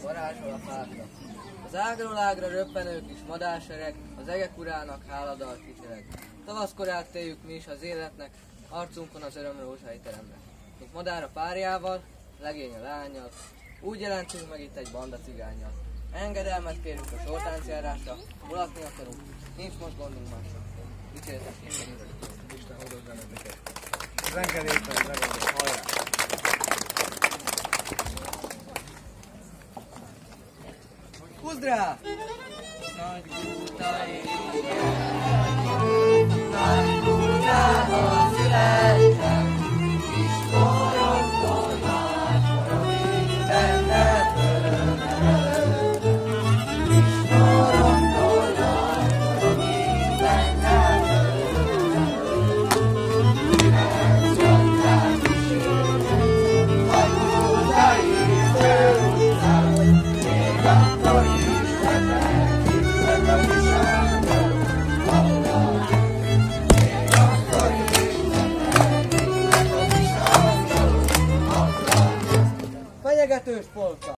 Varázsol a fákra. Az ágról ágra röppenő kis madársereg, az egek urának háladal kicsereg. Tavaszkorát téljük mi is az életnek, arcunkon az örömrózsai teremnek. Mint madár a párjával, legény a lányjal, úgy jelentünk meg itt egy banda cigánnyal. Engedelmet kérünk a sortáncjárásra, mulatni akarunk, nincs most gondunk másra. Dicsértek Isten, Isten hozott benneteket. Az engedélytelen megoldott, hajrá! Húzd rá! Nagy gutai, nagy gutában születtem, kis koromtól nagy koromig benned örömelem. Kis koromtól nagy koromig benned örömelem. Üres csatát kísérlek, nagy gutai főutcán, még akkor is betekintett a kis ángel, ahol még akkor is betekintett a kis ángel, ahol fenyegetős polka!